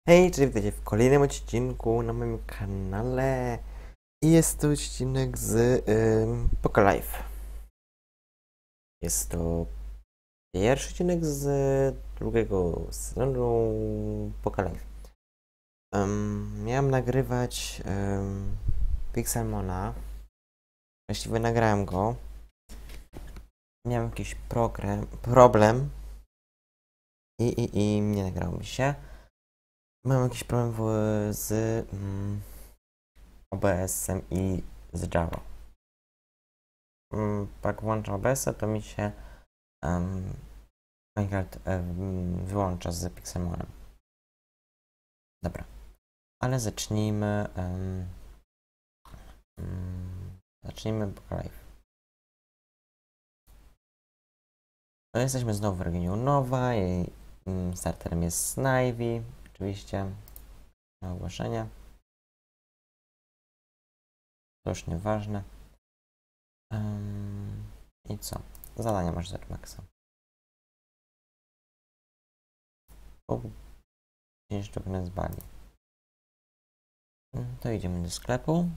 Hej, cześć, witajcie w kolejnym odcinku na moim kanale. I jest to odcinek z Poké Life. Jest to pierwszy odcinek z drugiego sezonu Poké Life. Miałem nagrywać Pixelmona. Właściwie nagrałem go. Miałem jakiś problem i nie nagrało mi się. Mam jakiś problem z OBS-em i z Java. Jak włączam OBS-a, to mi się Minecraft wyłącza z Pixelmonem. Dobra, ale zacznijmy Poké Life. No, jesteśmy znowu w regionie Nowa i starterem jest Snivy, oczywiście na ogłoszenie. To już nieważne. I co? Zadania masz za Maxa. 5 sztuk z Bali. To idziemy do sklepu.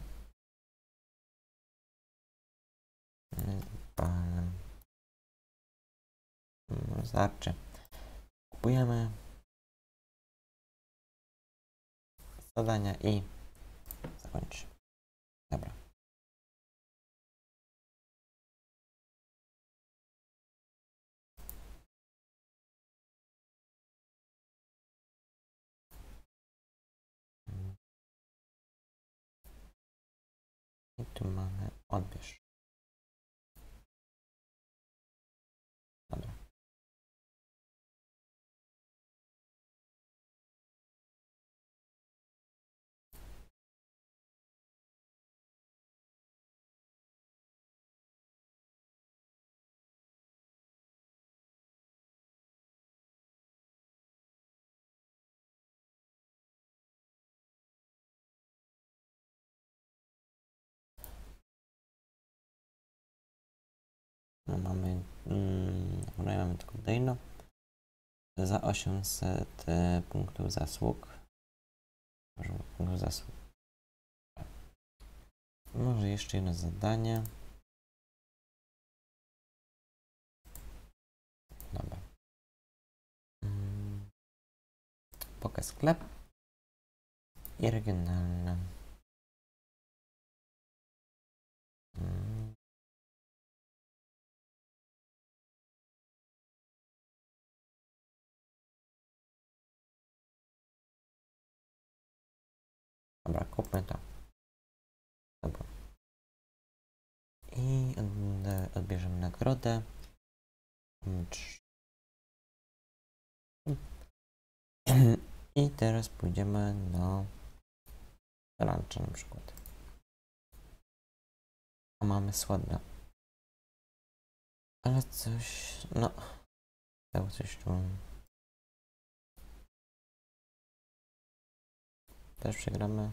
Starczy. Kupujemy zadania i zakończ. Dobra. I tu mamy odbierz. Dobra. No mamy, mamy tylko Dejno za 800 punktów zasług. Może jeszcze jedno zadanie. Dobra. Poké sklep i regionalne. Dobra, kupmy to. Dobra. I odbierzemy nagrodę. I teraz pójdziemy do luncha na przykład. A mamy słodne. Ale coś, no, tak coś tu. Też przegramy.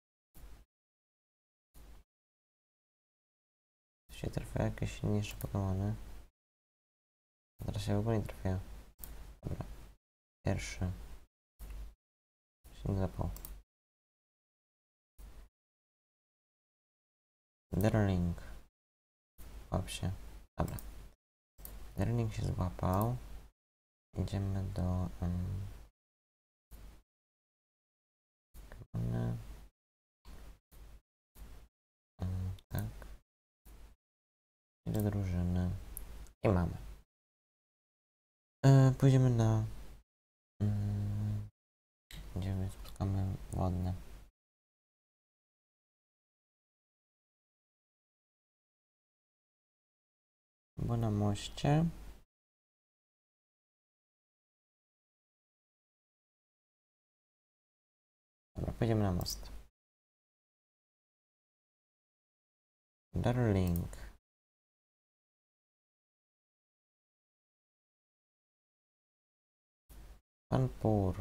Się trafia jakieś niższe Pokemony. Teraz się w ogóle nie trafia. Dobra. Pierwszy. Się nie zapał. Derling. Łap się. Dobra. Derling się złapał. Idziemy do tak. I do drużyny. I mamy. Pójdziemy na idziemy, spotkamy ładne. Bo na moście. Dobra, pójdziemy na most. Darling. Panpur.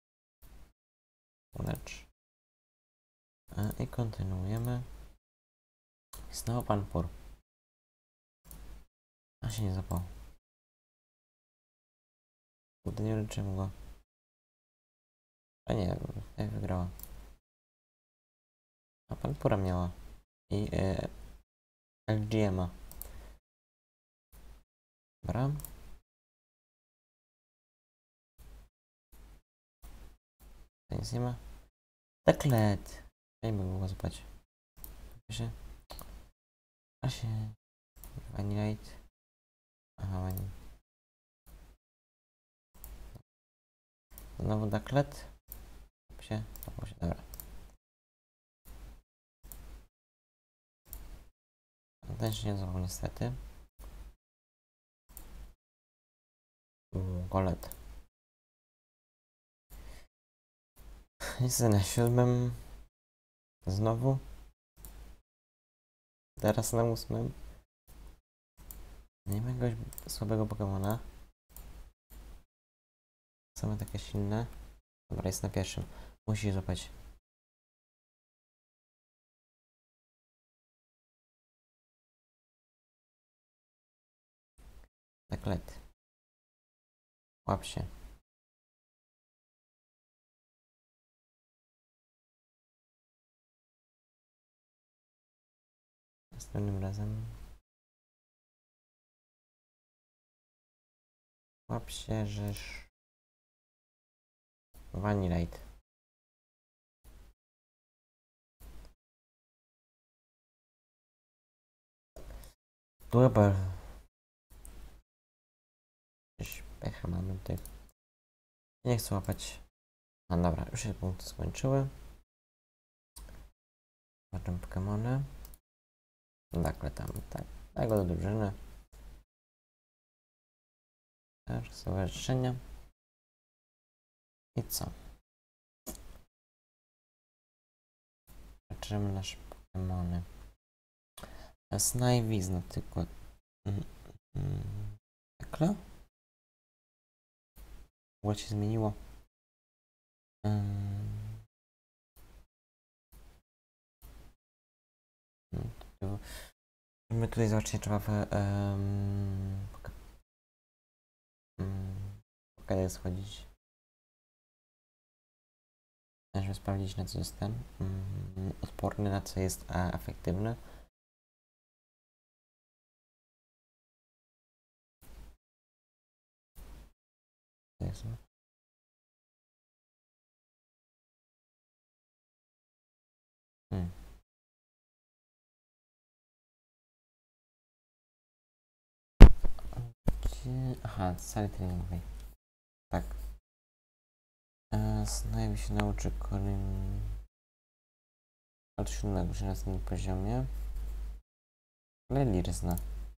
Ulecz. I kontynuujemy. Znowu Panpur. A się nie zapał. Kurde, nie leczymy go. A nie, jak wygrała. A Panpura miała. I LGM'a. Dobra. To nic nie ma. Deklet. Nie mogę go złapać. Proszę. A się. Vanillite. Aha, vanillite. Znowu deklet. Się. Dobra. Ten się nie złapał niestety. Golet. Jestem na 7. Znowu. Teraz na 8. Nie ma jakiegoś słabego Pokemona. Same takie silne. Dobra, jest na pierwszym. Musi złapać. Deklet. Łap się. Następnym razem. Łap się, żeż. Vanillite. Dobra. Jakieś pecha mamy tych. Nie chcę łapać. No dobra, już się punkty skończyły. Zobaczę Pokemony. Deklet tam, tak. Tego do drużyny. Czasowe życzenia. I co? Zobaczymy nasze Pokemony. Snivy zna tylko Tekla? What się zmieniło? My tutaj zobaczycie, trzeba w pokażę schodzić. Żeby sprawdzić, na co jest ten odporny, na co jest efektywny. Jest. Aha, z sali treningowej. Tak. Snajby się nauczy od 7 się na tym poziomie. Ale Lir zna.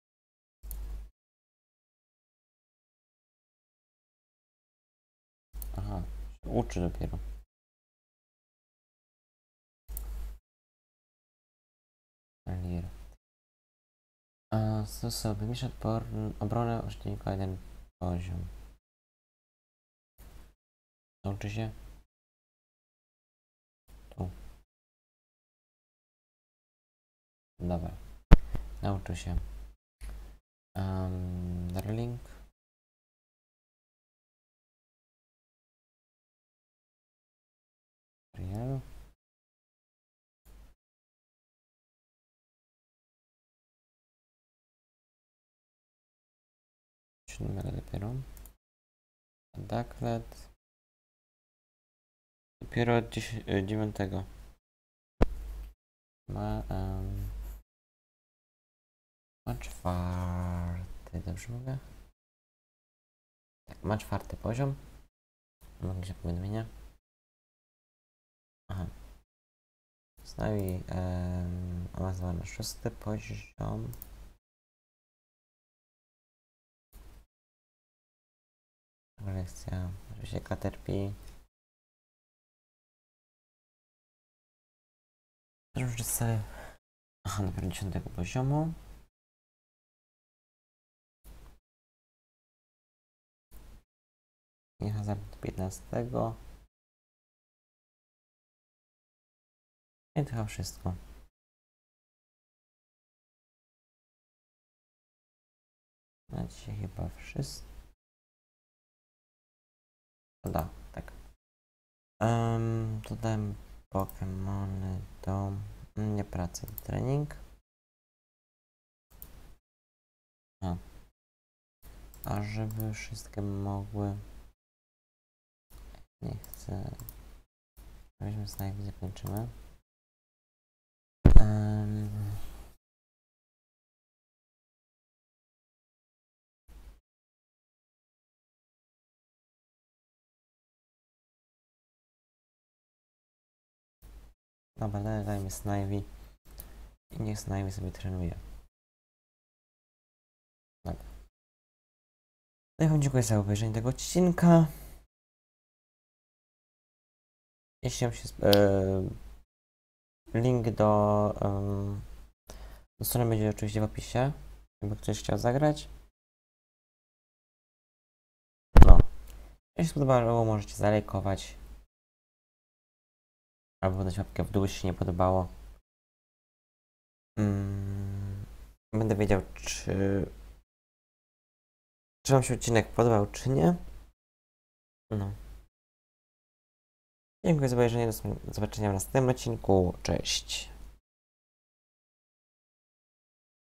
Aha, się uczy dopiero. Lir. Stosowy. Wymiesz obronę użytkownika 1 poziom. Nauczy się. Tu. Dobra. Nauczy się. Darling. Real. Siódmego dopiero. Daklet. Dopiero od 9. Ma, ma 4. Dobrze mówię? Tak, ma 4 poziom. Mam gdzieś powiadomienia. Aha. Stawi awansowany 6 poziom. Lekcja. Oczywiście Caterpie. Też już sobie. Aha, dopiero 10 poziomu. I hazard 15. I to chyba wszystko. Na dzisiaj chyba wszystko. Da, tak. Dodałem Pokemony do nie pracy, trening. A żeby wszystkie mogły. Nie chcę. Weźmy Snake i zakończymy. Dobra, dajmy Snivy i niech Snivy sobie trenuje. Dobra. No i wam dziękuję za obejrzenie tego odcinka. Jeśli wam się link do strony będzie oczywiście w opisie, jakby ktoś chciał zagrać. No. Jeśli się spodobało, możecie zalajkować. Albo dać łapkę w dół, jeśli się nie podobało. Będę wiedział, czy wam się odcinek podobał, czy nie. No. Dziękuję za obejrzenie. Do zobaczenia w następnym odcinku. Cześć.